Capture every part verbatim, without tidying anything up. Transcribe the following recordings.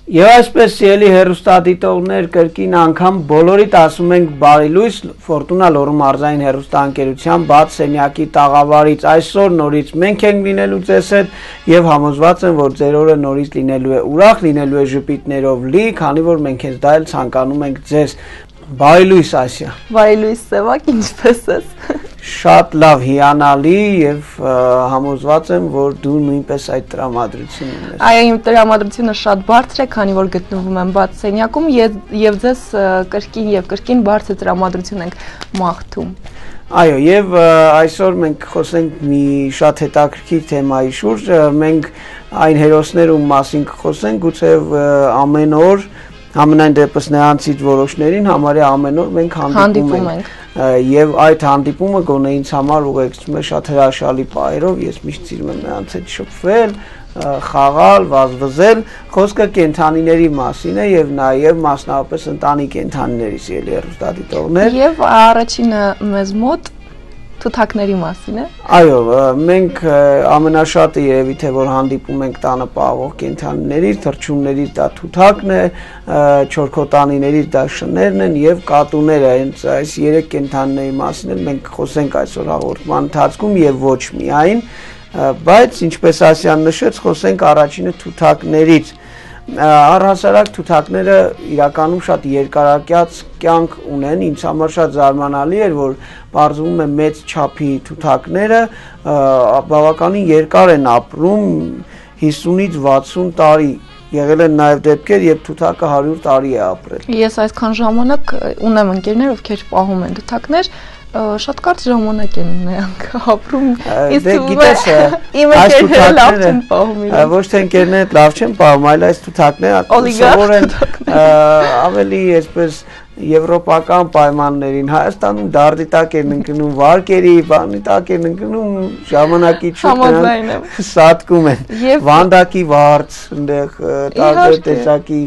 Եվ այսպես սիրելի հեռուստադիտողներ կրկին անգամ բոլորիդ ասում ենք բարի լույս Ֆորտունա Լոռու մարզային հեռուստաընկերության բաց սենյակի տաղավարից այսօր նորից մենք ենք լինելու ձեզ հետ եւ համոզված եմ որ ձեր օրը նորից լինելու է ուրախ լինելու է ժպիտներով լի քանի որ մենք հենց դա էլ ցանկանում ենք ձեզ բարի լույս Ասիա Բարի լույս Սևակ ինչպես ես Շատ լավ հիանալի եւ համոզված եմ որ դու նույնպես այդ տրամադրությունն ունես Այո իմ տրամադրությունը շատ բարձր է քանի որ գտնվում եմ բաց սենյակում եւ ձեզ կրկին եւ կրկին բարձր տրամադրություն ենք մաղթում Այո եւ այսօր մենք խոսենք մի շատ հետաքրքիր թեմայի շուրջ մենք այն հերոսներու մասին կխոսենք գուցե ամեն օր Ամենայն դեպս նրանցից որոշներին համարյա ամեն օր մենք հանդիպում ենք եւ այդ հանդիպումը գոնե ինձ համար ուղեկցում է շատ հրաշալի պահերով ես միշտ սիրում եմ նրանց հետ շփվել խաղալ վազվզել խոսքը կենդանիների մասին է եւ նաեւ մասնավորապես ընտանի կենդանիների սիրելի հեռուստադիտողներ եւ առաջինը մեզ մոտ Թութակների մասին է Այո, մենք ամենաշատը երևի թե որ հանդիպում ենք տանը պահվող կենդանիներից, թռչուններից դա թութակն է, չորքոտանիներից դա շներն են եւ կատուները, հենց այս երեք կենդանիների մասին էլ մենք խոսենք այսօր հաղորդման ընթացքում եւ ոչ միայն, բայց ինչպես Ասիան նշեց, խոսենք առաջինը թութակներից Առհասարակ թութակները իրականում շատ երկարակյաց կյանք ունեն, ինձ համար շատ զարմանալի էր, որ պարզվում է մեծ չափի թութակները բավականին երկար են ապրում հիսունից վաթսուն տարի, եղել են նաև դեպքեր, երբ թութակը հարյուր տարի է ապրել։ Ես այսքան ժամանակ ունեմ ընկերներ, ովքեր պահում են թութակներ, շատ կարճ ժամանակ են նրանք ապրում Դե գիտես իմ ընկերները լավ չեն պահում իրենց Ոչ թե ընկերները լավ չեն պահում, այլ այս թութակները սովոր են ավելի այսպես եվրոպական պայմաններին Հայաստանում դարդի տակ են ընկնում վարկերի, բանի տակ են ընկնում ժամանակի չուտ սատկում են վանդակի վարձ, այնտեղ տարբեր տեսակի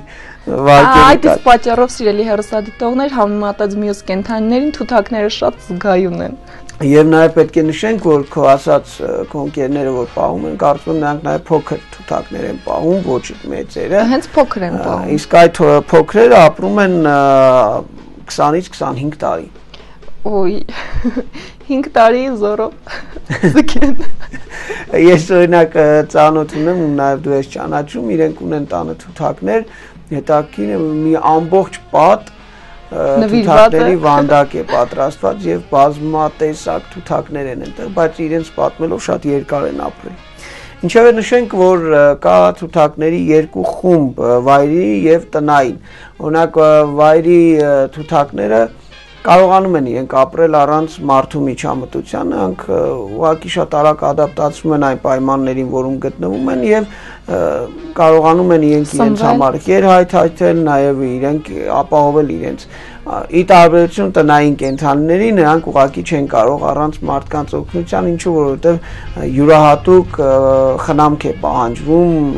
Այդ իսկ պատճառով սիրելի հեռուստադիտողներ համեմատած մյուս կենդանիներին թութակները շատ զգայուն են Եվ նաև պետք է նշենք, որ քո ասած քո ընկերները որ պահում են, կարծում եմ նրանք նաև փոքր թութակներ են պահում, ոչ մեծերը Հենց փոքր են պահում Իսկ այդ փոքրերը ապրում են քսանից քսանհինգ տարի Ոյ հինգ տարի զորով զգեն Ես օրինակ ծանոթ ունեմ ու նաև դու ես ճանաչում, իրենք ունեն տանը թութակներ հետաքրքիր է մի ամբողջ պատ թութակների վանդակ է պատրաստված եւ բազմատեսակ թութակներ են այնտեղ, բայց իրենց պատմելով շատ երկար են ապրել։ Ինչևէ նշենք, որ կա թութակների երկու խումբ՝ վայրի եւ տնային։ Օրինակ վայրի թութակները կարողանում են իրենք ապրել առանց մարդու միջամտության, նրանք ուղղակի շատ արագ ադապտացվում են այն պայմաններին, որում գտնվում են եւ կարողանում են իրենք իրենց համար երհայթայթել, նաեւ իրենք ապահովել իրենց ի տարբերություն տնային կենդանիների, նրանք ուղղակի չեն կարող առանց մարդկանց օգնության, ինչու որովհետեւ յուրահատուկ խնամք է պահանջվում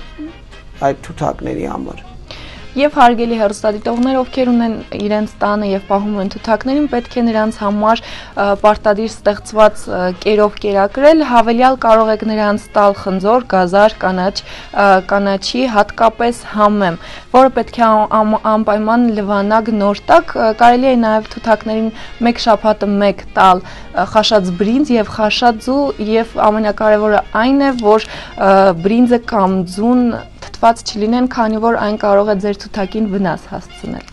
այդ թութակների համար Եվ հարգելի հեռուստադիտողներ, ովքեր ունեն իրենց տանը եւ պահում են թութակներին, պետք է նրանց համար պարտադիր ստեղծված կերով կերակրել, հավելյալ կարող եք նրանց տալ խնձոր, գազար, կանաչ, կանաչի, հատկապես համեմ, որը պետք է անպայման լվանակ նոր տակ, կարելի է նաեւ թութակներին մեկ շաբաթը մեկ տալ խաշած բրինձ եւ խաշածու եւ ամենակարևորը այն է, որ բրինձը կամ ձուն թթված չլինեն, քանի որ այն կարող է ձեր թութակին վնաս հասցնել։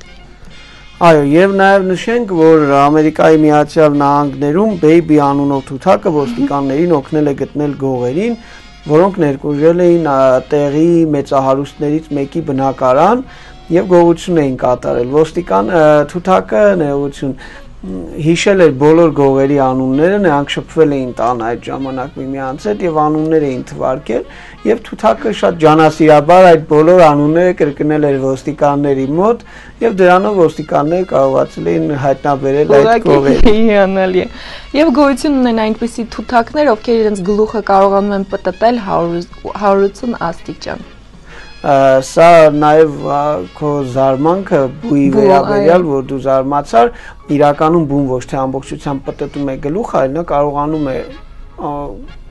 Այո, եւ նաեւ նշենք, որ Ամերիկայի Միացյալ Նահանգներում Baby անունով թութակը ոստիկաններին օգնել է գտնել գողերին, որոնք ներգրավել էին տեղի մեծահարուստներից մեկի բնակարան եւ գողություն էին կատարել։ Ոստիկան թութակը ներողություն հիշել էր բոլոր գողերի անունները, նրանք շփվել էին տան այդ ժամանակ միմյանց հետ եւ անուններ էին թվարկել եւ թութակը շատ ջանասիրաբար այդ բոլոր անունները կրկնել էր ոստիկանների մոտ եւ դրանով ոստիկանները կարողացել էին հայտնաբերել այդ գողերը։ Եվ գոյություն ունեն այնպիսի թութակներ, ովքեր իրենց գլուխը կարողանում են պտտել հարյուրություն աստիճան։ Սա նաև քո զարմանքը բույի վերաբերյալ, որ դու զարմացար, իրականում բուն ոչ թե ամբողջությամբ պտտում է գլուխը, այլ նա կարողանում է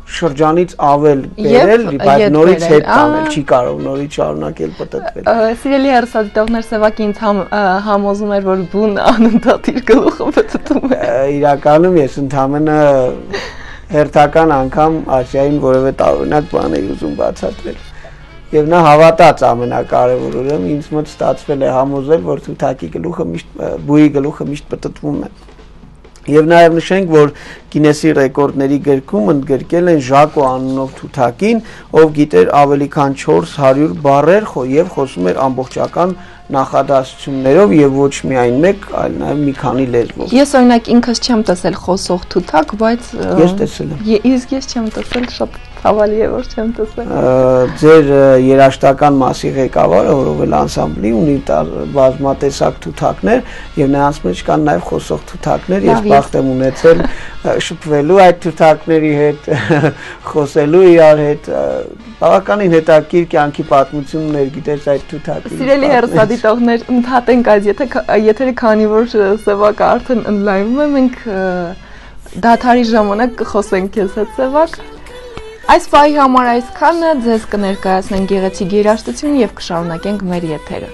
շրջանից ավել բերել, բայց նորից հետ տանել, չի կարող նորից շարունակել պատտվել։ Սիրելի հեռուստադիտողներ, Սևակը ինձ համոզում էր, որ բուն անընդհատ իր գլուխը պտտում է։ Իրականում ես ընդհանրապես հերթական անգամ Ասիային որևէ տարօրինակ բան էի ուզում բացատրել։ Եվ նա հավատաց ամենակարևորը, ուրեմն ինձ մոտ ստացվել է համոզել, որ թութակի գլուխը միշտ բույի գլուխը միշտ պտտվում է։ Եվ նաև նշենք, որ Գինեսի ռեկորդների գրքում ընդգրկել են Ժակո անունով թութակին, ով գիտեր ավելի քան չորս հարյուր բառեր եւ խոսում էր ամբողջական նախադասություններով եւ ոչ միայն մեկ, այլ նաեւ մի քանի լեզվով։ Ես օրինակ ինքս չեմ տեսել խոսող թութակ, բայց ես տեսել եմ։ Իսկ ես չեմ տեսել, շատ ցավալի է, որ չեմ տեսել։ Ձեր երաժշտական մասի ղեկավարը, որով էլ անսամբլի ունի բազմատեսակ թութակներ եւ նրանց մեջ կան նաեւ խոսող թութակներ, ես բախտ եմ ունեցել շփվելու այդ թութակների հետ, խոսելու իրար հետ, բավականին հետաքրքիր կյանքի պատմություններ գիտես այդ թութակի։ Սիրելի հեռուստադիտողներ, ընդհատենք այս եթերը, քանի որ Սևակը արդեն online-ում է, մենք դադարի ժամանակ կխոսենք քեզ հետ, Սևակ։ Այս պահի համար այսքանը, ձեզ կներկայացնենք գեղեցիկ երաժշտություն եւ կշարունակենք մեր եթերը։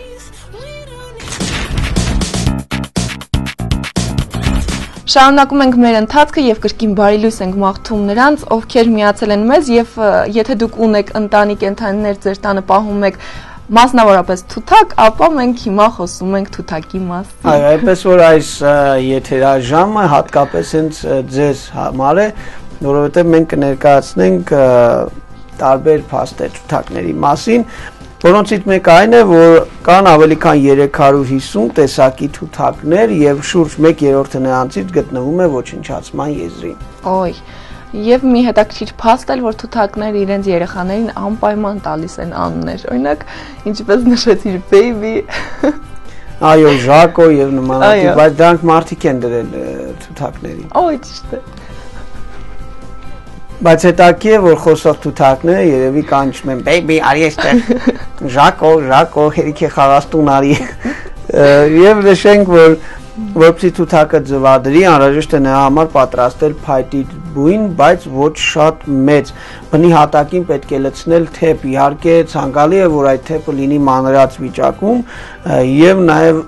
Շարունակում ենք մեր ընթացքը եւ կրկին բարի լույս ենք մաղթում նրանց, ովքեր միացել են մեզ եւ եթե դուք ունեք ընտանի կենդանիներ ձեր տանը պահում եք մասնավորապես թութակ, ապա մենք հիմա խոսում ենք թութակի մասին։ Այո, այնպես որ այս եթերաժամը հատկապես հենց ձեզ համար է, որովհետեւ մենք կներկայացնենք տարբեր փաստեր թութակների մասին, որոնցից մեկը այն է, որ կան ավելի քան երեք հարյուր հիսուն տեսակի թութակներ եւ շուրջ մեկ երրորդը նրանցից գտնվում է ոչնչացման եզրին։ Ոյ, եւ մի հետաքրքիր փաստ էլ, որ թութակները իրենց երեխաներին անպայման տալիս են անուններ, օրինակ, ինչպես նշեցիր, baby։ Այո, Ժակո եւ նմանատիպ, բայց դրանք մարդիկ են դրել թութակներին։ Ոյ, ճիշտ է։ Բայց հետաքրքիր է, որ խոսող թութակները երևի կանչում են baby, արի այստեղ։ Ժակո, Ժակո, հերիք է խաղաստուն արի։ Եվ նշենք, որ որպեսզի թութակը ձվադրի, անհրաժեշտ է նրա համար պատրաստել փայտի բույն, բայց ոչ շատ մեծ։ Բնի հատակին պետք է լցնել թեփ, իհարկե ցանկալի է, որ այդ թեփը լինի մանրած վիճակում եւ նաեւ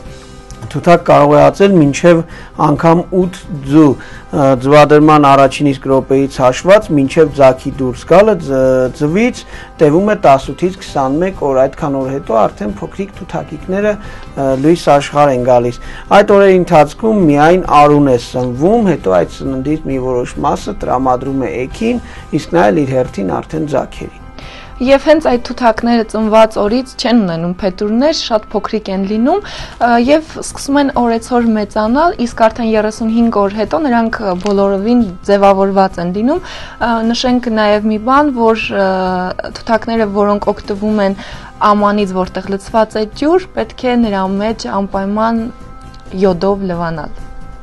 թութակ կարող է ածել մինչև անգամ ութ ձու ձվադրման առաջին իսկ րոպեից հաշված մինչև ձագի դուրս գալը ձվից տևում է տասնութից քսանմեկ օր, այդքան օր հետո արդեն փոքրիկ թութակիկները լույս աշխարհ են գալիս։ Այդ օրերի ընթացքում միայն արուն է սնվում, հետո այդ սննդից մի որոշ մասը տրամադրում է էգին, իսկ նա էլ իր հերթին արդեն ձագերին։ Եվ հենց այդ թութակները ծնված օրից չեն ունենում փետուրներ, շատ փոքրիկ են լինում եւ սկսում են օրեցօր մեծանալ, իսկ արդեն երեսունհինգ օր հետո նրանք բոլորովին ձևավորված են լինում։ Նշենք նաեւ մի բան, որ թութակները, որոնք օգտվում են ամանից, որտեղ լցված է ջուր, պետք է նրա մեջ անպայման յոդով լվանալ։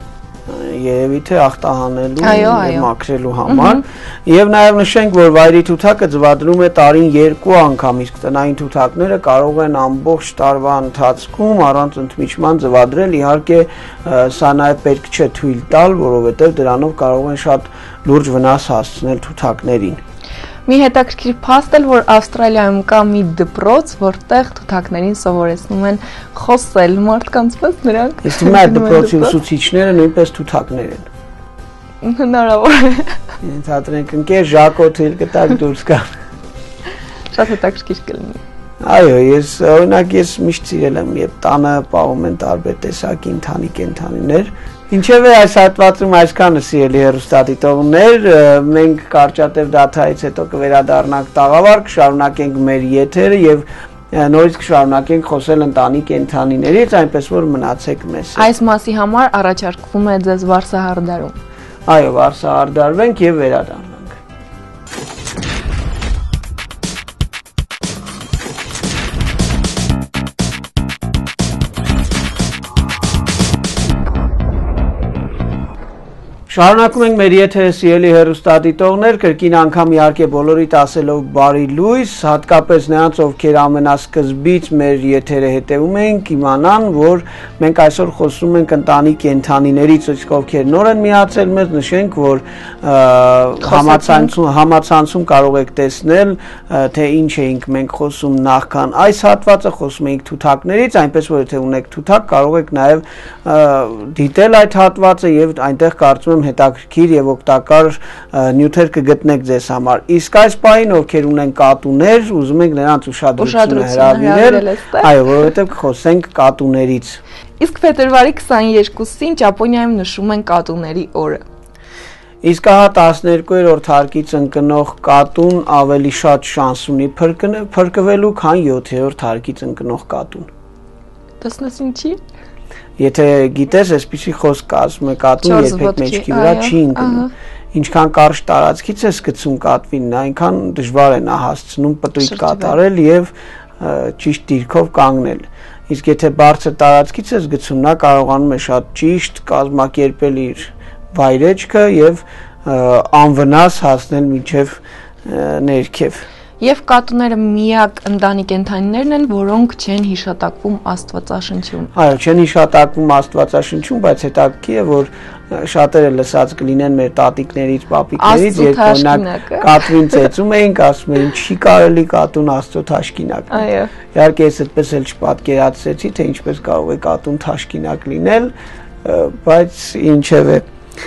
Երևի թե ախտահանելու եւ մաքրելու համար եւ նաեւ նշենք, որ վայրի թութակը ձվադրում է տարին երկու անգամ, իսկ տնային թութակները կարող են ամբողջ տարվա ընթացքում առանց ընդմիջման ձվադրել, իհարկե սա նաեւ պետք չէ թույլ տալ, որովհետեւ դրանով կարող են շատ լուրջ վնաս հասցնել թութակներին։ Մի հետաքրքիր փաստ էլ, որ Ավստրալիայում կա մի դպրոց, որտեղ թութակներին սովորեցնում են խոսել, մարդկանց պես նրանք։ Իսկ հիմա այդ դպրոցի ուսուցիչները նույնպես թութակներ են։ Հնարավոր է։ Ենթադրենք ընկեր Ժակո թույլ կտակ դուրս գա։ Շատ հետաքրքիր կլինի։ Այո, ես օրինակ ես միշտ սիրել եմ, երբ տանը պահում են տարբեր տեսակի ընտանի կենդանիներ։ Ինչևէ այս հատվածում այսքանը սիրելի հեռուստադիտողներ, մենք կարճատև դադարից հետո կվերադառնանք տաղավար, կշարունակենք մեր եթերը եւ նորից կշարունակենք խոսել ընտանի կենդանիներից, այնպես որ մնացեք մեզ հետ։ Այս մասի համար առաջարկվում է ձեզ վարսահարդարում։ Այո, վարսահարդարվենք եւ վերադառնանք։ Շարունակում ենք մեր եթերը սիրելի հեռուստադիտողներ, կրկին անգամ իհարկե բոլորիդ ասելով բարի լույս, հատկապես նրանց, ովքեր ամենասկզբից մեր եթերը հետևում են, իմանան, որ մենք այսօր խոսում ենք ընտանի կենդանիներից, ովքեր նոր են միացել մեզ, նշենք, որ համացանցում, համացանցում կարող եք տեսնել, թե ինչ էինք մենք խոսում նախքան այս հատվածը, խոսում էինք թութակներից, այնպես որ եթե ունեք թութակ, կարող եք նաև դիտել այդ հատվածը եւ այնտեղ կարծում եմ հետաքրքիր եւ օգտակար նյութեր կգտնեք ձեզ համար։ Իսկ այս պահին ովքեր ունեն կատուներ, ուզում ենք նրանց ուշադրությունը հրավիրել, այո, որովհետեւ կխոսենք կատուներից։ Իսկ փետրվարի քսաներկուսին Ճապոնիայում նշում են կատուների օրը։ Իսկ ահա տասներկուերորդ հարկից ընկնող կատուն ավելի շատ շանս ունի փրկվելու, քան յոթերորդ հարկից ընկնող կատուն։ Տեսնես ինչի։ Եթե գիտես, այսպիսի խոսք ասում է կատուն երբեք մեջքի վրա չի ընկնում։ Ինչքան կարճ տարածքից ես գցում կատվին, այնքան դժվար է նա հասցնում պտույտ կատարել եւ ճիշտ դիրքով կանգնել։ Իսկ եթե բարձր տարածքից ես գցում, նա կարողանում է շատ ճիշտ կազմակերպել իր վայրեջքը եւ անվնաս հասնել մինչեւ ներքև։ Եվ կատուները միակ ընտանի կենդանիներն են, որոնք չեն հիշատակվում Աստվածաշնչում։ Այո, չեն հիշատակվում Աստվածաշնչում, բայց հետաքրքիր է, որ շատերը լսած կլինեն մեր տատիկներից, պապիկներից, երբ օրինակ կատվին ծեծում էինք, ասում էին, չի կարելի կատուն Աստծո թաշկինակ։ Այո։ Իհարկե ես այդպես էլ չպատկերացրեցի, թե ինչպես կարող է կատուն թաշկինակ լինել, բայց ինչևէ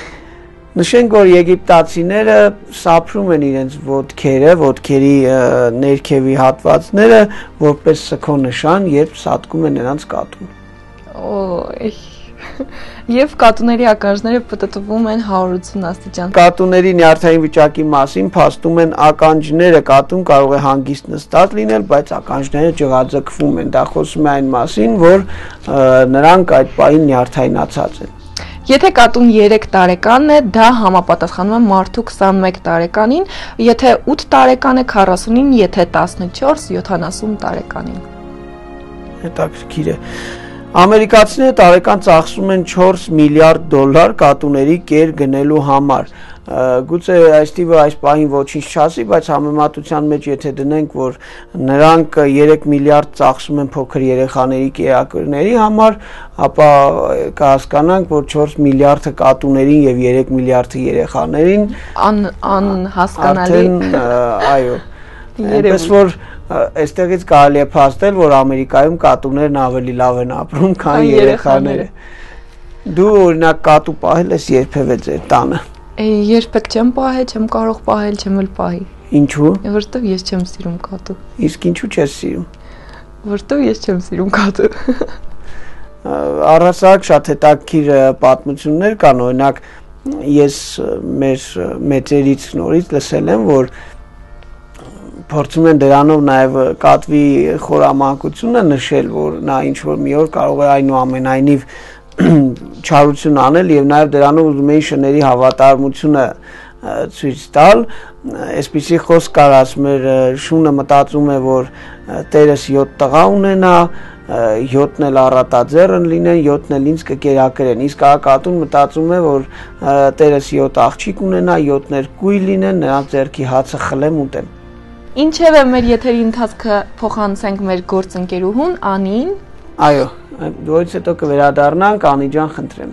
Նշենք, որ եգիպտացիները սափրում են իրենց ոտքերը, ոտքերի ներքևի հատվածները, որպես սգո նշան, երբ սատկում են նրանց կատուն։ Օй։ Եվ կատուների ականջները պտտվում են հարյուր ութսուն աստիճան։ Կատուների նյարդային վիճակի մասին փաստում են ականջները, կատուն կարող է հանգիստ նստած լինել, բայց ականջները ջղաձգվում են։ Դա խոսում է այն մասին, որ նրանք այդ պահին նյարդայնացած են։ Եթե կատուն երեք տարեկան է, դա համապատասխանում է մարդու քսանմեկ տարեկանին, եթե ութ տարեկան է քառասունին, եթե տասնչորս յոթանասուն տարեկանին։ Հետաքրքիր է։ Ամերիկացիները տարեկան ծախսում են չորս միլիարդ դոլար կատուների կեր գնելու համար։ Գուցե այս տիպը այս պահին ոչինչ չասի, բայց համեմատության մեջ եթե դնենք, որ նրանք երեք միլիարդ ծախսում են փոքր երեխաների կերակուրների համար, ապա կհասկանանք, որ չորս միլիարդը կատուներին եւ երեք միլիարդը երեխաներին անհասկանալի, այո, այնպես որ այստեղից կարելի է փաստել, որ Ամերիկայում կատուներն ավելի լավ են ապրում, քան երեխաները։ Դու օրինակ կատու պահել ես երբևէ ձեր տանը։ Երբեք չեմ պահել, չեմ կարող պահել, չեմ էլ պահի։ Ինչու՞։ Որտեվ ես չեմ սիրում կատու։ Իսկ ինչու չես սիրում։ Որտեվ ես չեմ սիրում կատու։ Առհասարակ շատ հետաքրքիր պատմություններ կան, օրինակ ես մեր մեծերից նորից լսել եմ, որ փորձում են դրանով նաև կատվի խորամանկությունը նշել, որ նա ինչ որ մի օր կարող է այնուամենայնիվ չարություն անել եւ նաեւ դրանով ուզում էին շների հավատարմությունը ցույց տալ, այսպիսի խոսք կար, ասում էր շունը մտածում է, որ տերս յոթ տղա ունենա, յոթն էլ առատաձեռն լինեն, յոթն էլ ինձ կկերակրեն, իսկ կատուն մտածում է, որ տերս յոթ աղջիկ ունենա, յոթն էլ կույր լինեն, նրանց ձեռքի հացը խլեմ ուտեմ։ Ինչևէ մեր եթերի ընթացքը փոխանցենք մեր գործընկերուհուն Անին։ Այո, դուրս հետո կվերադառնանք, Անի ջան, խնդրեմ։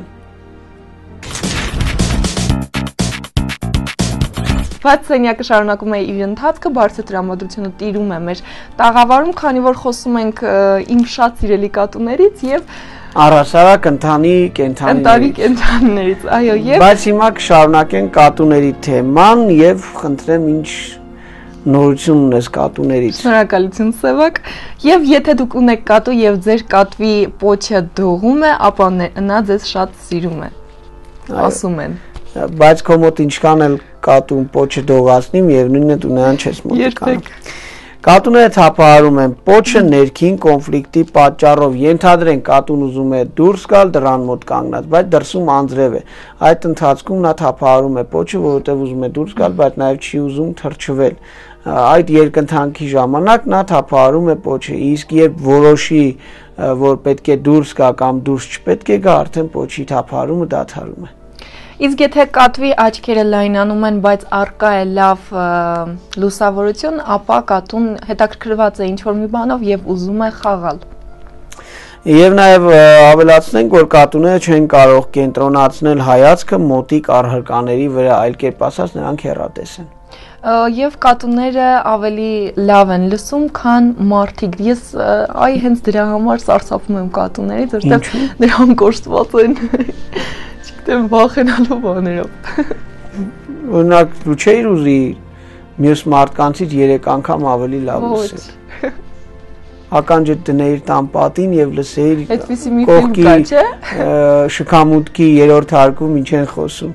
Բայց սենյակը շարունակում է իր ընթացքը, բարձր տրամադրությունը տիրում է մեր տաղավարում, քանի որ խոսում ենք իմ շատ սիրելի կատուներից եւ առհասարակ ընտանի կենդանիներից։ Ընտանի կենդանիներից, այո, եւ Բայց հիմա կշարունակենք կատուների թեման եւ խնդրեմ ինչ նորություն ունես կատուներից։ Շնորհակալություն Սևակ, եւ եթե դուք ունեք կատու եւ ձեր կատվի պոչը դողում է, ապա նա ձեզ շատ սիրում է, ասում են։ Բայց քո մոտ ինչքան էլ կատուն պոչը դողացնի, միևնույնն է դու նրան չես մոտիկանում։ Կատուները թափահարում են պոչը ներքին կոնֆլիկտի պատճառով, ենթադրենք կատուն ուզում է դուրս գալ դռան մոտ կանգնած, բայց դրսում անձրև է։ Այդ ընթացքում նա թափահարում է պոչը, որովհետև ուզում է դուրս գալ, բայց նաև չի ուզում թրջվել։ Այդ երկընթանքի ժամանակ նա թափահարում է պոչը, իսկ երբ որոշի, որ պետք է դուրս գա կամ դուրս չպետք է գա, արդեն պոչի թափահարումը դադարում է։ Իսկ եթե կատվի աչքերը լայնանում են, բայց առկա է լավ լուսավորություն, ապա կատուն հետաքրքրված է ինչ-որ մի բանով եւ ուզում է խաղալ։ Եվ նաև ավելացնենք, որ կատուները չեն կարող կենտրոնացնել հայացքը մոտիկ առհրկաների վրա, այլ կերպ ասած նրանք հեռատես են։ Եվ կատուները ավելի լավ են լսում, քան մարդիկ։ Ես այ հենց դրա համար սարսափում եմ կատուներից, որտեղ նրանք կորսված են, չգիտեմ, վախենալու բաներով։ Օրինակ, դու չէիր ուզի մյուս մարդկանցից երեք անգամ ավելի լավ լսել։ Ականջը դնեիր տան պատին եւ լսեիր կողքի շքամուտքի երրորդ հարկում ինչ են խոսում։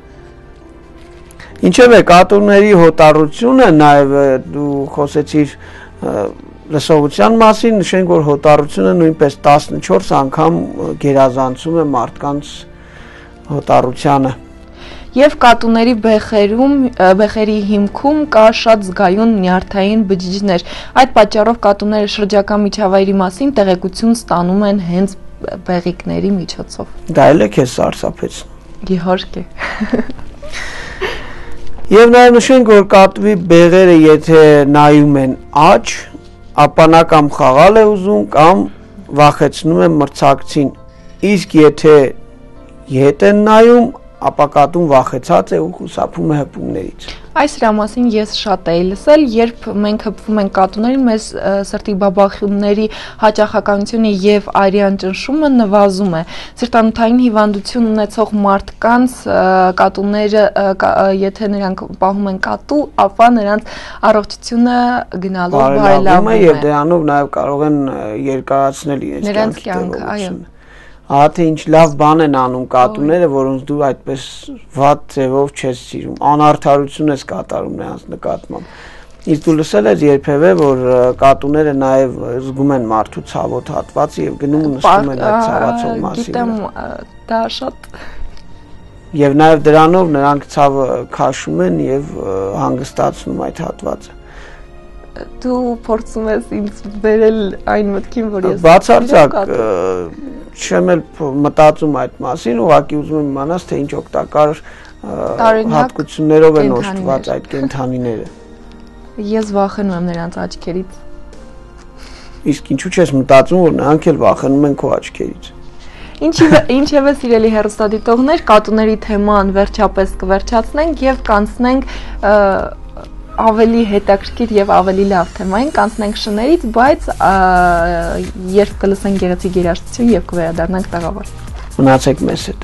Ինչևէ, կատուների հոտառությունը, նաև դու խոսեցիր լսողության մասին, նշենք, որ հոտառությունը նույնպես տասնչորս անգամ գերազանցում է մարդկանց հոտառությանը։ Եվ կատուների բեխերում, բեխերի հիմքում կա շատ զգայուն նյարդային բջիջներ։ Այդ պատճառով կատուները շրջակա միջավայրի մասին տեղեկություն ստանում են հենց բեղիկների միջոցով։ Դա էլ է քեզ սարսափեցնում։ Իհարկե։ Եվ նաև նշենք, որ կատվի բեղերը եթե նայում են աջ, ապա նա կամ խաղալ է ուզում, կամ վախեցնում է մրցակցին։ Իսկ եթե ետ են նայում, ապա կատուն վախեցած է ու խուսափում է հպումներից։ Այս հրամասին ես շատ էի լսել, երբ մենք հպվում ենք կատուներին, մեզ սրտի բաբախումների հաճախականությունը եւ արյան ճնշումը նվազում է։ Սրտանոթային հիվանդություն ունեցող մարդկանց կատուները, եթե նրանք պահում են կատու, ապա նրանց առողջությունը գնալով բարելավում է։ Եվ դրանով նաեւ կարող են երկարացնել իրենց կյանքը, այո։ Ահա թե ինչ լավ բան են անում կատուները, որոնց դու այդպես վատ ձևով չես սիրում, անարդարություն ես կատարում նրանց նկատմամբ։ Իսկ դու լսել ես երբևէ, որ կատուները նաև զգում են մարդու ցավոտ հատվածը եւ գնում ու նստում են այդ ցավացող մասի վրա։ Գիտեմ, դա շատ։ Եվ նաև դրանով նրանք ցավը քաշում են եւ հանգստացնում այդ հատվածը։ Դու փորձում ես ինձ բերել այն մտքին, որ ես բացարձակ չեմ էլ մտածում այդ մասին, ուղղակի ուզում եմ իմանալ, թե ինչ օգտակար հատկություններով են օժտված այդ կենդանիները։ Ես վախենում եմ նրանց աչքերից։ Իսկ ինչու՞ չես մտածում, որ նրանք էլ վախենում են քո աչքերից։ Ինչևէ, սիրելի հեռուստադիտողներ, կատուների թեման վերջապես կվերջացնենք եւ կանցնենք ավելի հետաքրքիր եւ ավելի լավ թեմային, կանցնենք շներից, բայց երբ կլսենք գեղեցիկ երաժշտություն եւ կվերադառնանք տաղավար։ Մնացեք մեզ հետ։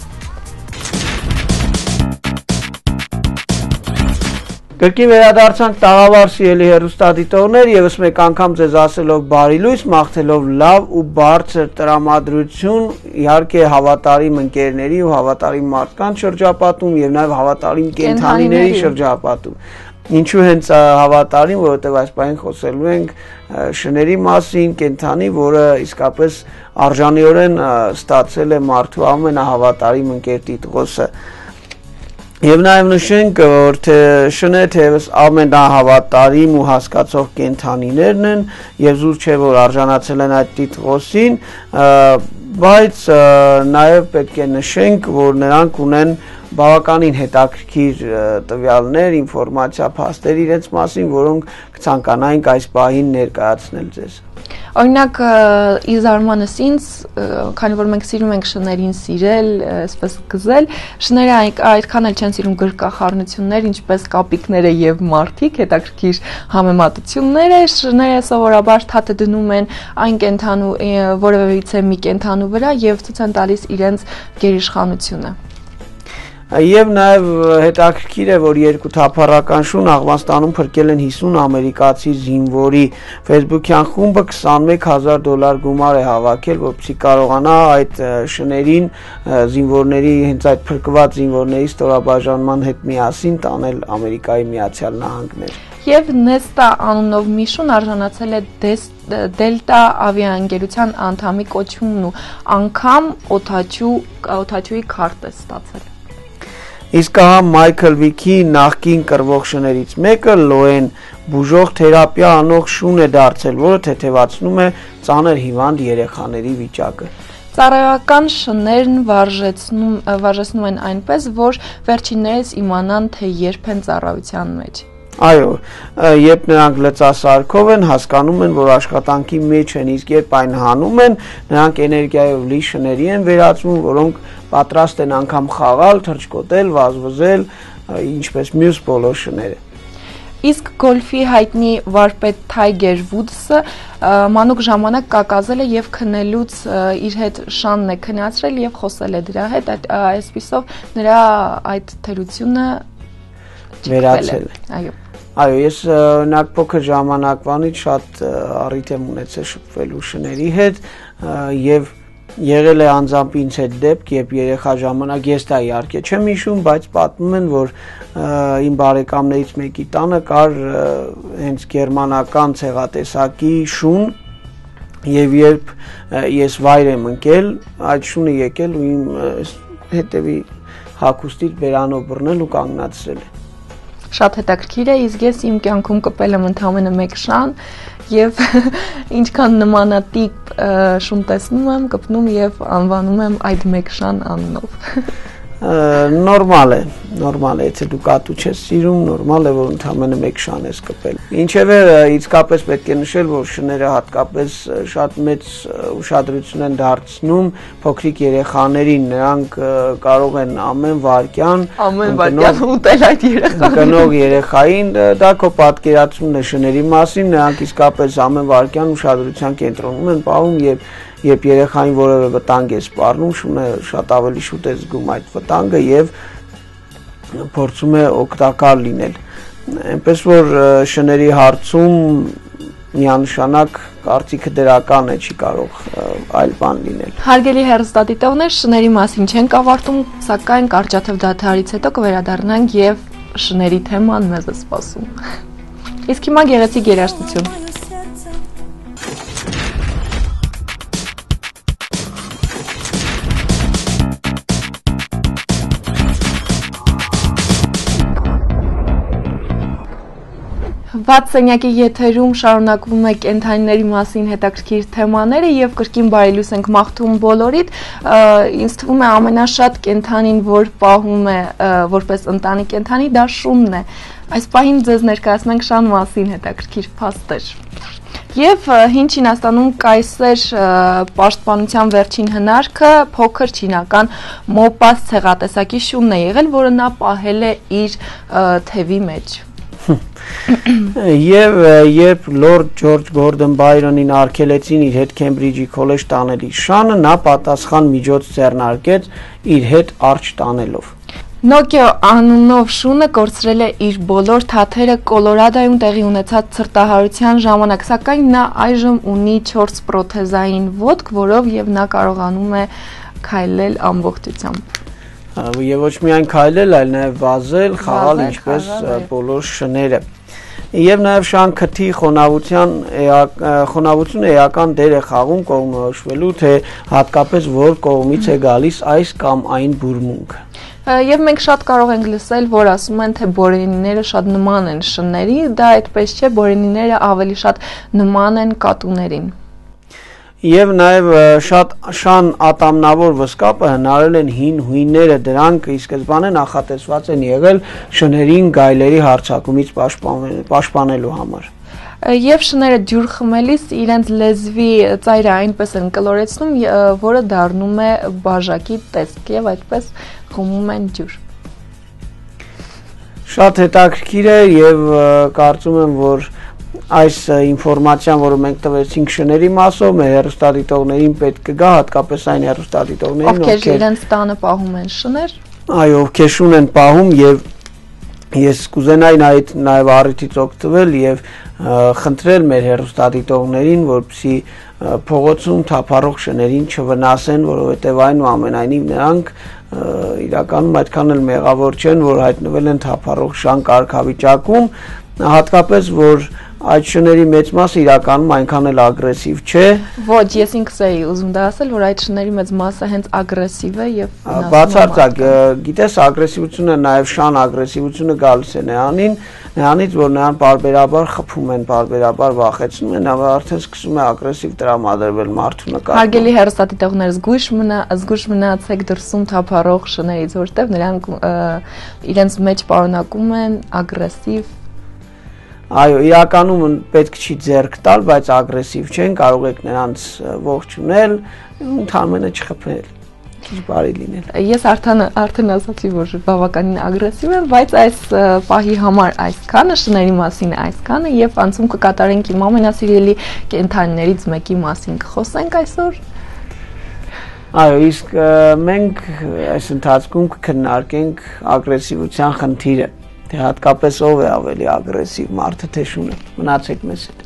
Կրկին վերադարձանք տաղավար, սիրելի հեռուստադիտողներ, եւս մեկ անգամ ձեզ ասելով բարի լույս, մաղթելով լավ ու բարձր տրամադրություն, իհարկե հավատարիմ ընկերների ու հավատարիմ մարդկանց շրջապատում եւ նաեւ հավատարիմ կենդանիների շրջապատում։ Ինչու հենց հավատարիմ, որովհետև այս պահին խոսելու ենք շների մասին, կենդանի, որը իսկապես արժանիորեն ստացել է մարդու ամենահավատարիմ ընկեր տիտղոսը։ Եվ նաև նշենք, որ թե շները թեևս ամենահավատարիմ ու հասկացող կենդանիներն են եւ զուր չէ որ արժանացել են այդ տիտղոսին, բայց նաև պետք է նշենք, որ նրանք ունեն բավականին հետաքրքիր տվյալներ, ինֆորմացիա, փաստեր իրենց մասին, որոնք կցանկանայինք այս պահին ներկայացնել ձեզ։ Օրինակ, ի զարմանս ինձ, քանի որ մենք սիրում ենք շներին սիրել, այսպես գզել, շները այդքան էլ չեն սիրում գրկախառնություններ, ինչպես կապիկները եւ մարդիկ, հետաքրքիր համեմատությունները, շները սովորաբար թաթը դնում են այն կենդանու որևէ մի կենդանու վրա եւ ցույց են տալիս իրենց գերիշխանությունը։ Եվ նաև հետաքրքիր է, որ երկու թափառական շուն Աղվանստանում փրկել են հիսուն ամերիկացի զինվորի Facebook-յան խումբը քսանմեկ հազար դոլար գումար է հավաքել, որպեսզի կարողանա այդ շներին զինվորների, հենց այդ փրկված զինվորների ստորաբաժանման հետ միասին տանել Ամերիկայի Միացյալ Նահանգներ։ Եվ Նեստա անունով մի շուն արժանացել է Դելտա ավիաընկերության անդամի կոչումն ու անգամ օդաչուի քարտ է ստացել։ Իսկ ահա Մայքլ Վիքի նախկին կռվող շներից մեկը Լոեն բուժող թերապիա անող շուն է դարձել, որը թեթևացնում է ծանր հիվանդ երեխաների վիճակը։ Ծառայական շներն վարժեցնում վարժեցնում են այնպես, որ վերջիններս իմանան, թե երբ են ծառայության մեջ։ Այո, երբ նրանք լծասարքով են, հասկանում են, որ աշխատանքի մեջ են, իսկ երբ այն հանում են, նրանք էներգիայով լի շների են վերածվում, որոնք պատրաստ են անգամ խաղալ, թռչկոտել, վազվզել, ինչպես մյուս բոլոր շները։ Իսկ գոլֆի հայտնի վարպետ Թայգեր Վուդսը մանուկ ժամանակ կակազել է եւ քնելուց իր հետ շանն է քնացրել եւ խոսել է դրա հետ, այսպիսով նրա այդ թերությունը վերացել է։ Այո։ Այո, ես օրինակ փոքր ժամանակվանից շատ առիթ եմ ունեցել շփվելու շների հետ եւ եղել է անձամբ ինձ հետ դեպք, երբ երեխա ժամանակ ես դա իհարկե չեմ հիշում, բայց պատմում են, որ իմ բարեկամներից մեկի տանը կար հենց գերմանական ցեղատեսակի շուն եւ երբ ես վայր եմ ընկել, այդ շունը եկել ու իմ հետևի հագուստից բերանով բռնել ու կանգնացրել է։ Շատ հետաքրքիր է, իսկ ես իմ կյանքում կպել եմ ընդամենը մեկ շան եւ ինչքան նմանատիպ շուն տեսնում եմ, կպնում եւ անվանում եմ այդ մեկ շան անունով։ Նորմալ է, նորմալ է, եթե դու կատու չես սիրում, նորմալ է, որ ընդամենը մեկ շան ես կպել։ Ինչևէ, իսկապես պետք է նշել, որ շները հատկապես շատ մեծ ուշադրություն են դարձնում փոքրիկ երեխաներին, նրանք կարող են ամեն վայրկյան ամեն վայրկյան ուտել այդ երեխային։ Կնող երեխային, դա քո պատկերացումն է շների մասին, նրանք իսկապես ամեն վայրկյան ուշադրության կենտրոնում են պահում եւ Երբ երեխային որևէ վտանգ է սպառնում, շունը շատ ավելի շուտ է զգում այդ վտանգը եւ փորձում է օգտակար լինել։ Այնպես որ շների հարցում միանշանակ կարծիքը դրական է, չի կարող այլ բան լինել։ Հարգելի հեռուստադիտողներ, շների մասին չենք ավարտում, սակայն կարճաթև դադարից հետո կվերադառնանք եւ շների թեման մեզ է սպասում։ Իսկ հիմա գեղեցիկ երաժշտություն։ Վատ սենյակի եթերում շարունակվում է կենդանիների մասին հետաքրքիր թեմաները եւ կրկին բարելույս ենք մաղթում բոլորիդ, ինձ թվում է ամենաշատ կենդանին, որ պահում է որպես ընտանի կենդանի, դա շունն է։ Այս պահին ձեզ ներկայացնենք շան մասին հետաքրքիր փաստեր։ Եվ հին Չինաստանում կայսեր պաշտպանության վերջին հնարքը փոքր չինական մոպաս ցեղատեսակի շունն է եղել, որը նա պահել է իր թևի մեջ։ Եվ երբ Լորդ Ջորջ Գորդոն Բայրոնին արգելեցին իր հետ Քեմբրիջի քոլեջ տանելի շանը, նա պատասխան միջոց ձեռնարկեց իր հետ արջ տանելով։ Նոկիո անունով շունը կորցրել է իր բոլոր թաթերը Կոլորադոյում տեղի ունեցած ցրտահարության ժամանակ, սակայն նա այժմ ունի չորս պրոթեզային ոտք, որով եւ նա կարողանում է քայլել ամբողջությամբ։ Եվ ոչ միայն քայլել, այլ նաև վազել, խաղալ, ինչպես բոլոր շները։ Եվ նաև շան քթի խոնավության խոնավությունը էական դեր է խաղում կողմնորոշվելու, թե հատկապես որ կողմից է գալիս այս կամ այն բուրմունքը։ Եվ մենք շատ կարող ենք լսել, որ ասում են, թե բորենիները շատ նման են շների, դա այդպես չէ, բորենիները ավելի շատ նման են կատուներին։ Եվ նաև շատ շան ատամնավոր վսկապը հնարել են հին հույնները, դրանք ի սկզբանե նախատեսված են եղել շներին գայլերի հարձակումից պաշտպանելու համար։ Եվ շները ջուր խմելիս իրենց լեզվի ծայրը այնպես են կլորեցնում, որը դառնում է բաժակի տեսք եւ այդպես խմում են ջուր։ Շատ հետաքրքիր է եւ կարծում եմ, որ այս ինֆորմացիան, որը մենք տվեցինք շների մասով, մեր հեռուստադիտողներին պետք կգա, հատկապես այն հեռուստադիտողներին, ովքեր իրենց տանը պահում են շներ։ Այո, ովքեր շուն են պահում եւ ես կուզենայի այդ նաեւ առիթից օգտվել եւ խնդրել մեր հեռուստադիտողներին, որպեսզի փողոցում թափառող շներին չվնասեն, որովհետեւ այնուամենայնիվ նրանք իրականում այդքան էլ մեղավոր չեն, որ հայտնվել են թափառող շան կարգավիճակում հատկապես որ այդ շների մեծ մասը իրականում այնքան էլ ագրեսիվ չէ։ Ոչ, ես ինքս էի ուզում դա ասել, որ այդ շների մեծ մասը հենց ագրեսիվ է եւ բացարձակ, գիտես, ագրեսիվությունը նաեւ շան ագրեսիվությունը գալիս է նրանին, նրանից որ նրան բարբերաբար խփում են, բարբերաբար վախեցնում են, արդեն սկսում է ագրեսիվ տրամադրվել մարդու նկատմամբ։ Հարգելի հեռուստադիտողներ, զգույշ մնա, զգույշ մնացեք դրսում թափառող շներից, որտեղ նրանք իրենց մեջ պարունակում են ագրեսիվ Այո, իրականում պետք չի ձեռք տալ, բայց ագրեսիվ չեն, կարող եք նրանց ողջունել, ընդհանրապես չխփել, քիչ բարի լինել։ Ես արդեն արդեն ասացի, որ բավականին ագրեսիվ եմ, բայց այս պահի համար այսքանը, շների մասին այսքանը եւ անցում կկատարենք իմ ամենասիրելի կենդանիներից մեկի մասին կխոսենք այսօր։ Այո, իսկ մենք այս ընթացքում կքննարկենք ագրեսիվության խնդիրը։ Թե հատկապես ով է ավելի ագրեսիվ, մարդը թե շունը։ Մնացեք մեզ հետ։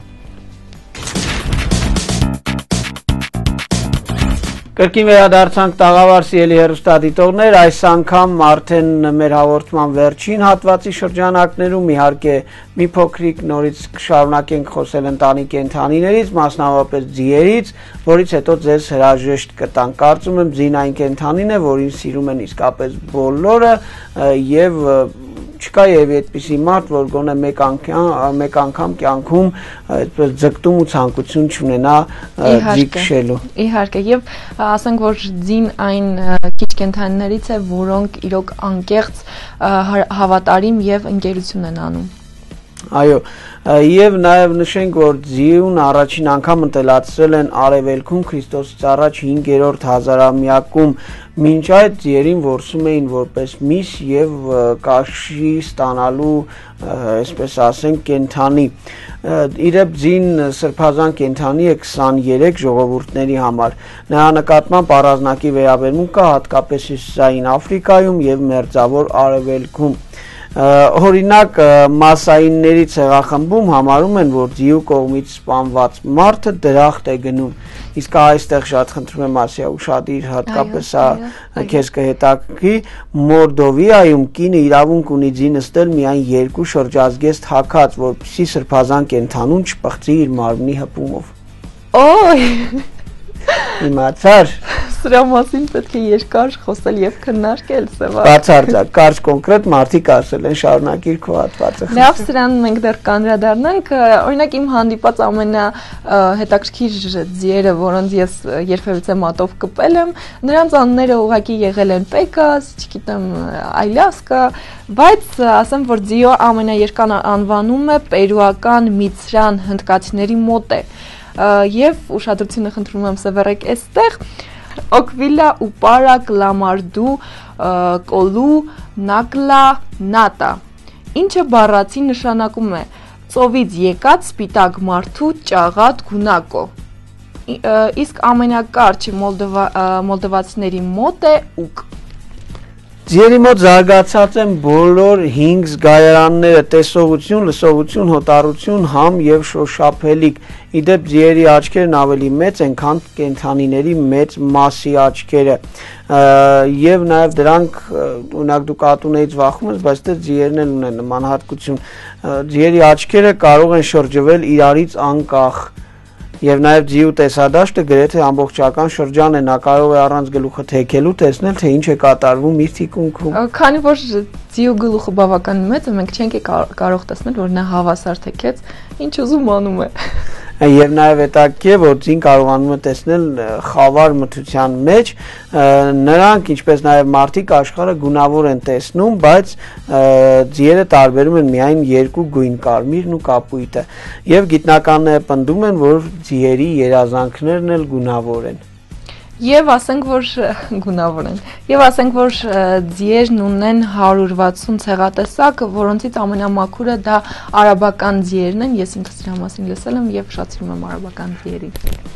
Կրկին վերադարձանք տաղավար սիրելի հեռուստադիտողներ, այս անգամ արդեն մեր հաղորդման վերջին հատվածի շրջանակներում իհարկե մի փոքրիկ նորից կշարունակենք խոսել ընտանի կենդանիներից, մասնավորապես ձիերից, որից հետո ձեզ հրաժեշտ կտանք։ Կարծում եմ ձին այն կենդանին է, որին սիրում են իսկապես բոլորը եւ չկա եւ այդպիսի մարդ, որ գոնե մեկ անգամ մեկ անգամ կյանքում այդպես ձգտում ու ցանկություն չունենա ձի քշելու։ Իհարկե, եւ ասենք որ ձին այն քիչ կենդանիներից է, որոնք իրոք անկեղծ հավատարիմ եւ ընկերություն են անում։ Այո, եւ նաեւ նշենք, որ ձիուն առաջին անգամ ընտելացրել են Արևելքում Քրիստոսից առաջ հինգերորդ հազարամյակում, մինչ այդ ձիերին որսում էին որպես միս եւ կաշի ստանալու, այսպես ասենք, կենդանի։ Իրեւ ձին սրբազան կենդանի է քսաներեք ժողովուրդների համար։ Նրա նկատմամբ առանձնակի վերաբերմունք կա հատկապես Հյուսիսային Աֆրիկայում եւ Մերձավոր Արևելքում։ Օրինակ մասայինների ցեղախմբում համարում են, որ ձիու կողմից սպանված մարդը դրախտ է գնում։ Իսկ այստեղ շատ խնդրում եմ ասիա ուշադիր, հատկապես քեզ կհետաքրքրի, Մորդովիայում կինը իրավունք ունի ձի նստել միայն երկու շրջազգեստ հագած, որպեսզի սրբազան կենդանուն չպղծի իր մարմնի հպումով։ Օй Իմացար։ Սրա մասին պետք է երկար խոսել եւ քննարկել, Սևա։ Բացարձակ, կարճ կոնկրետ մարդիկ ասել են, շարունակիր քո հատվածը։ Լավ, սրան մենք դեռ կանդրադառնանք, օրինակ իմ հանդիպած ամենահետաքրքիր ձիերը, որոնց ես երբևիցե մատով կպել եմ, նրանց անունները ուղղակի եղել են Պեկաս, չգիտեմ, Այլասկա, բայց ասեմ, որ ձիո ամենաերկան անվանումը պերուական միցրան հնդկացիների մոտ է։ Եվ ուշադրությունը խնդրում եմ սևեռեք այստեղ Օկվիլա ուպարա կլամարդու կոլու նակլա նատա, ինչը բառացի նշանակում է ծովից եկած սպիտակ մարդու ճաղատ գունակո, իսկ ամենակարճը մոլդովացիների մոտ է ուկ։ Ձիերի մոտ զարգացած են բոլոր հինգ զգայարանները՝ տեսողություն, լսողություն, հոտառություն, համ եւ շոշափելիք։ Իդեպ ձիերի աչքերն ավելի մեծ են, քան կենդանիների մեծ մասի աչքերը։ Եվ նաեւ դրանք, օրինակ դու կատուներից վախում ես, բայց դե ձիերն էլ ունեն նման հատկություն։ Ձիերի աչքերը կարող են շրջվել իրարից անկախ։ Եվ նաև ձիու տեսադաշտը գրեթե ամբողջական շրջան է, նա կարող է առանց գլուխը թեքելու տեսնել, թե ինչ է կատարվում իր թիկունքում։ Քանի որ ձիու գլուխը բավական մեծ է, մենք չենք կարող տեսնել, որ նա հավասար թեքեց, ինչ ուզում անում է։ Եվ նաև հետաքրքիր է, որ ձին կարողանում է տեսնել խավար մթության մեջ, նրանք, ինչպես նաև մարդիկ աշխարհը գունավոր են տեսնում, բայց ձիերը տարբերում են միայն երկու գույն՝ կարմիրն ու կապույտը։ Եվ գիտնականները պնդում են, որ ձիերի երազանքներն էլ գունավոր են։ Եվ ասենք, որ գունավոր են։ Եվ ասենք, որ ձիերն ունեն հարյուր վաթսուն ցեղատեսակ, որոնցից ամենամաքուրը դա արաբական ձիերն են։ Ես ինքս դրա մասին լսել եմ եւ շատ սիրում եմ արաբական ձիերին։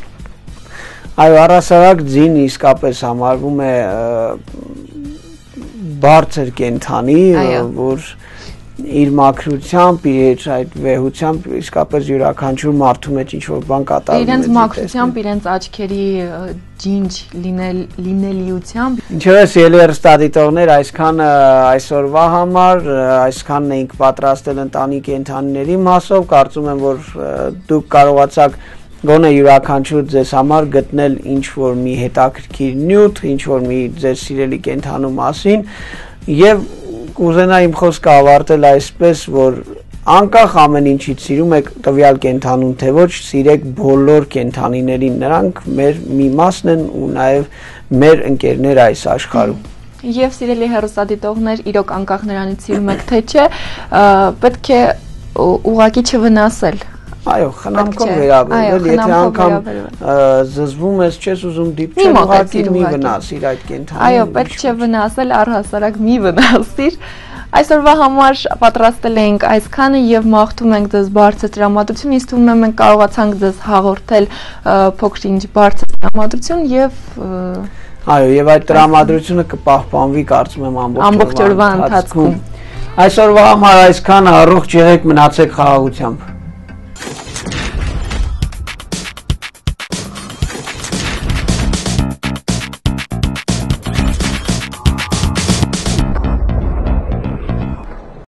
Այո, առասարակ ձին իսկապես համարվում է բարձր կենդանի, որ իր մաքրությամբ, իր այդ վեհությամբ իսկապես յուրաքանչյուր մարդու մեջ ինչ որ բան կատարվում է։ Իրենց մաքրությամբ, իրենց աչքերի ջինջ լինելիությամբ։ Ինչպես ելի հեռուստադիտողներ, այսքան այսօրվա համար, այսքանն էինք պատրաստել ընտանի կենդանիների մասով, կարծում եմ, որ դուք կարողացաք գոնե յուրաքանչյուր ձեզ համար գտնել ինչ որ մի հետաքրքիր նյութ, ինչ որ մի ձեր սիրելի կենդանու մասին եւ կուզենա իմ խոսքը ավարտել այսպես, որ անկախ ամեն ինչից սիրում եք տվյալ կենդանուն թե ոչ, սիրեք բոլոր կենդանիներին, նրանք մեր մի մասն են ու նաեւ մեր ընկերներ այս աշխարհում։ Եվ սիրելի հեռուստադիտողներ, իրոք անկախ նրանից սիրում եք թե չէ, պետք է ուղղակի չվնասել։ Այո, խնամքով վերաբերվել, եթե անգամ զզվում ես, չես ուզում դիպչել, ուղղակի մի վնասիր այդ կենդանին։ Այո, պետք չէ վնասել, առհասարակ մի վնասիր։ Այսօրվա համար պատրաստել ենք այսքանը եւ մաղթում ենք ձեզ բարձր տրամադրություն, ինձ թվում է մենք կարողացանք ձեզ հաղորդել փոքր-ինչ բարձր տրամադրություն եւ այո, եւ այդ տրամադրությունը կպահպանվի, կարծում եմ, ամբողջ օրվա ընթացքում։ Այսօրվա համար այսքանը, առողջ եղեք, մնացեք խաղաղությամբ։